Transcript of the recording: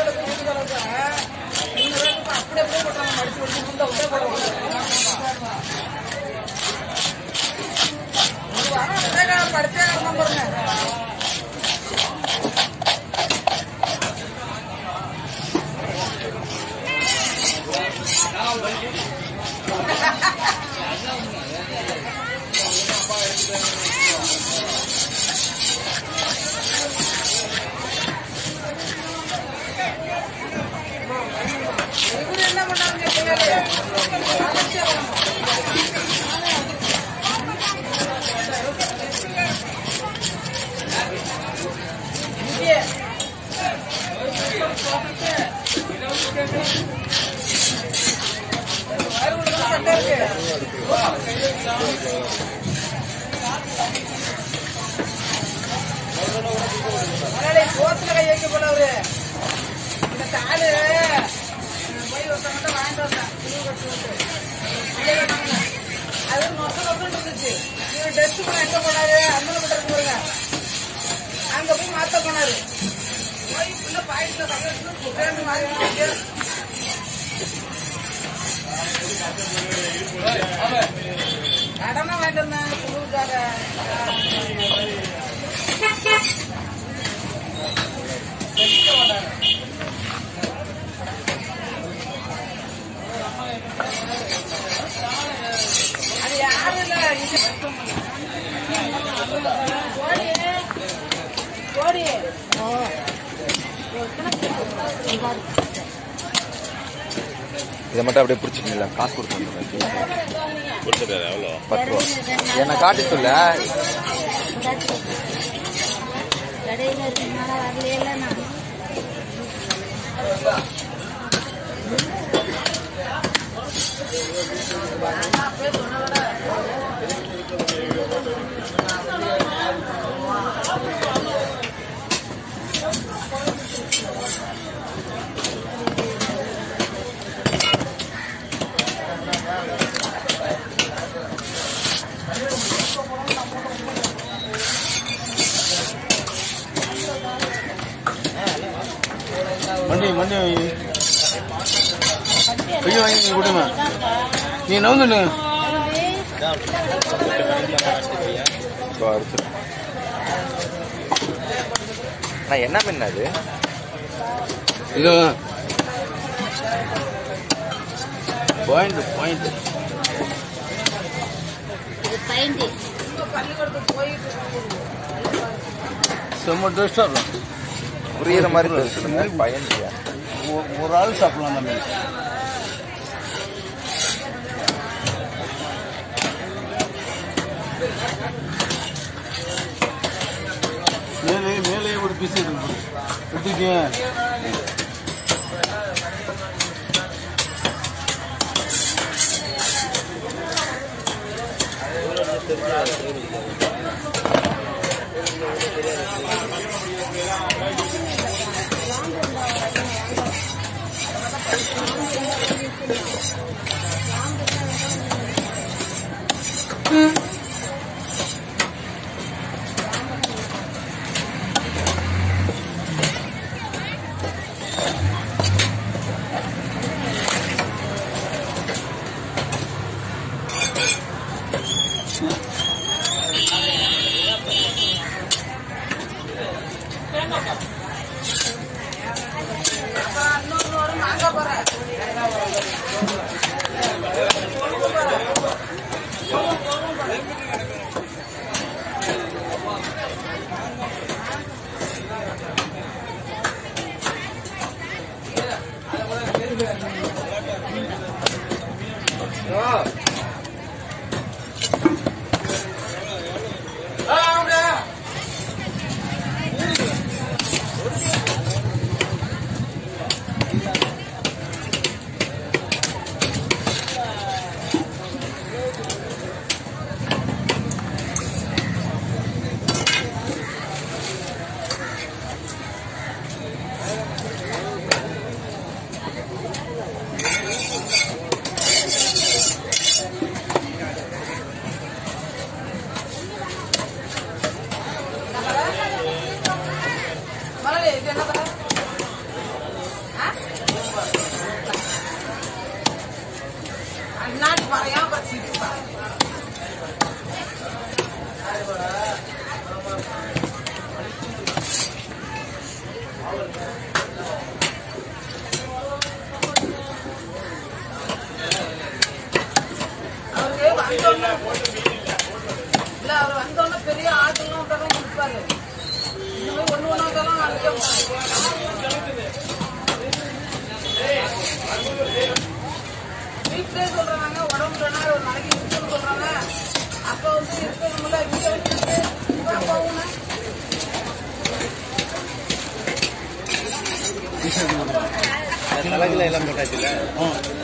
இதை மட்டும் அப்படியே பிடிச்சிட்டீங்களா? காசு கொடுத்துருக்காரு. எவ்வளோ? 10 ரூபா. என்னை காட்டி சொல்ல. மண்டி ஐயோ வாங்கி கொடுமா நீ நவுந்துடுங்க. என்ன மீன் அது? இது பாயிண்ட் செம்ம டேஸ்டா இருக்கும். புரியுற மாதிரி பேசுறீங்க. பயன் ஒரு ஆள் சாப்பிடலாம் அந்த மீன். மேலே ஒரு பீஸ் எடுத்துக்கீங்க. பெரிய ஆட்டெல்லாம் தான் கொடுப்பாரு. இந்த மாதிரி ஒண்ணு ஒண்ணாதான் வீட்டிலே சொல்றாங்க உடம்பு சொன்னா ஒரு நாளைக்கு இருக்குன்னு சொல்றாங்க. அப்ப வந்து இருக்கணும்ல வீட்டை வச்சுட்டு போகணும். எல்லாம் போட்டாச்சுல